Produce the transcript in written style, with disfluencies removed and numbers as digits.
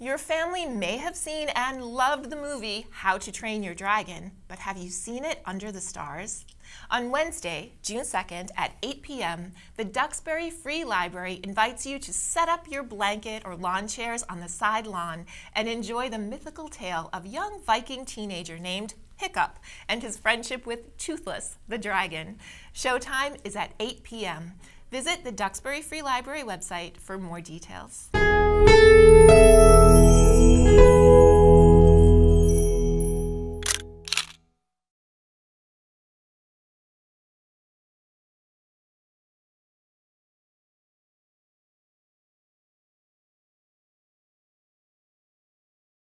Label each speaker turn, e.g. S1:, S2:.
S1: Your family may have seen and loved the movie How to Train Your Dragon, but have you seen it under the stars? On Wednesday, June 2nd at 8 p.m., the Duxbury Free Library invites you to set up your blanket or lawn chairs on the side lawn and enjoy the mythical tale of young Viking teenager named Hiccup and his friendship with Toothless, the dragon. Showtime is at 8 p.m. Visit the Duxbury Free Library website for more details.